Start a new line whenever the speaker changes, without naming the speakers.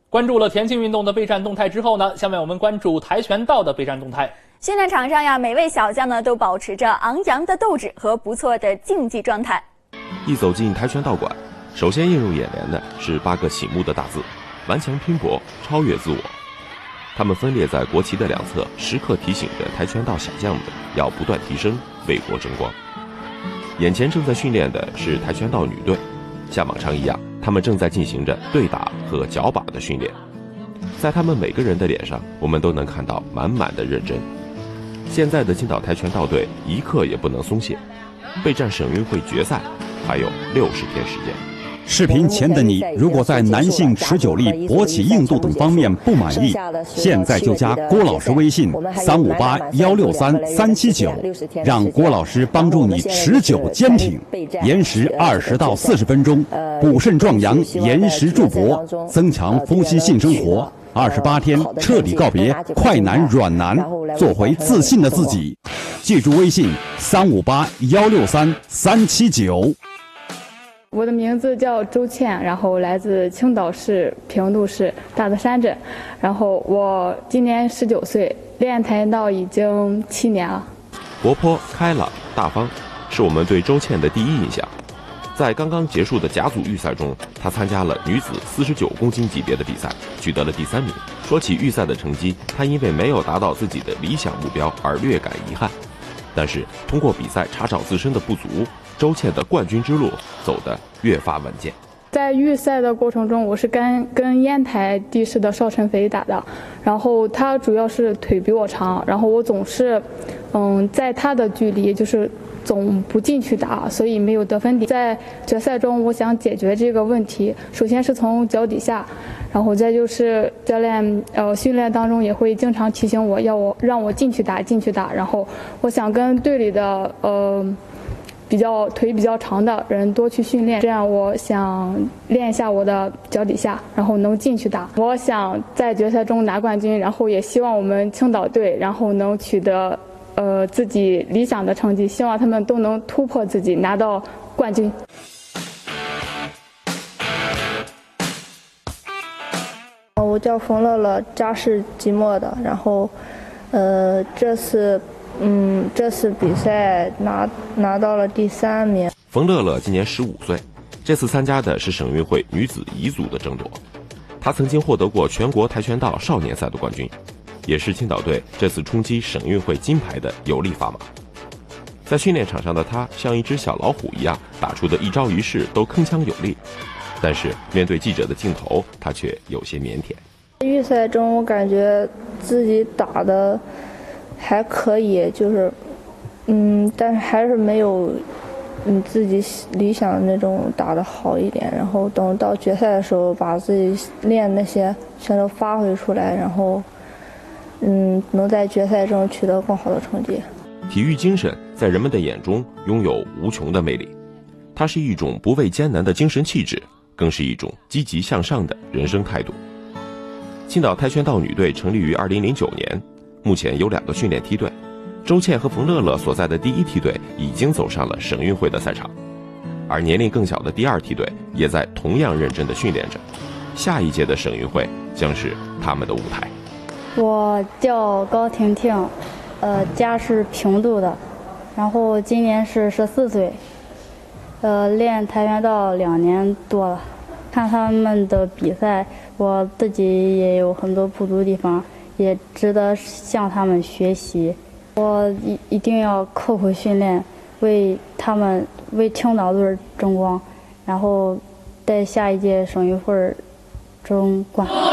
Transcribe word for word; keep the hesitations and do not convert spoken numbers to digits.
关注了田径运动的备战动态之后呢，下面我们关注跆拳道的备战动态。
训练场上呀，每位小将呢都保持着昂扬的斗志和不错的竞技状态。
一走进跆拳道馆，首先映入眼帘的是八个醒目的大字：顽强拼搏，超越自我。他们分列在国旗的两侧，时刻提醒着跆拳道小将们要不断提升，为国争光。眼前正在训练的是跆拳道女队，像往常一样，他们正在进行着对打和脚把的训练。在他们每个人的脸上，我们都能看到满满的认真。现在的青岛跆拳道队一刻也不能松懈，备战省运会决赛还有六十天时间。
视频前的你，如果在男性持久力、勃起硬度等方面不满意，现在就加郭老师微信三五八幺六三三七九，让郭老师帮助你持久坚挺，延时二十到四十分钟，补肾壮阳，延时助勃，增强夫妻性生活。二十八天彻底告别快男软男，做回自信的自己。记住微信三五八幺六三三七九。
我的名字叫周倩，然后来自青岛市平度市大泽山镇，然后我今年十九岁，练跆拳道已经七年了。
活泼开朗大方，是我们对周倩的第一印象。在刚刚结束的甲组预赛中，她参加了女子四十九公斤级别的比赛，取得了第三名。说起预赛的成绩，她因为没有达到自己的理想目标而略感遗憾。但是通过比赛查找自身的不足，周倩的冠军之路走得越发稳健。
在预赛的过程中，我是跟跟烟台地市的邵晨飞打的，然后他主要是腿比我长，然后我总是，嗯，在他的距离就是总不进去打，所以没有得分点。在决赛中，我想解决这个问题，首先是从脚底下，然后再就是教练呃训练当中也会经常提醒我要我让我进去打进去打，然后我想跟队里的呃。比较腿比较长的人多去训练，这样我想练一下我的脚底下，然后能进去打。我想在决赛中拿冠军，然后也希望我们青岛队，然后能取得呃自己理想的成绩，希望他们都能突破自己，拿到冠军。
我叫冯乐乐，家是即墨的，然后呃这次。嗯，这次比赛拿拿到了第三名。
冯乐乐今年十五岁，这次参加的是省运会女子乙组的争夺。她曾经获得过全国跆拳道少年赛的冠军，也是青岛队这次冲击省运会金牌的有力砝码。在训练场上的她像一只小老虎一样，打出的一招一式都铿锵有力，但是面对记者的镜头，她却有些腼腆。
预赛中，我感觉自己打的还可以，就是，嗯，但是还是没有，嗯，自己理想的那种打得好一点。然后等到决赛的时候，把自己练那些全都发挥出来，然后，嗯，能在决赛中取得更好的成绩。
体育精神在人们的眼中拥有无穷的魅力，它是一种不畏艰难的精神气质，更是一种积极向上的人生态度。青岛跆拳道女队成立于二零零九年。目前有两个训练梯队，周倩和冯乐乐所在的第一梯队已经走上了省运会的赛场，而年龄更小的第二梯队也在同样认真地训练着。下一届的省运会将是他们的舞台。
我叫高婷婷，呃，家是平度的，然后今年是十四岁，呃，练跆拳道两年多了。看他们的比赛，我自己也有很多不足地方。也值得向他们学习，我一一定要刻苦训练，为他们为青岛队争光，然后在下一届省运会争冠。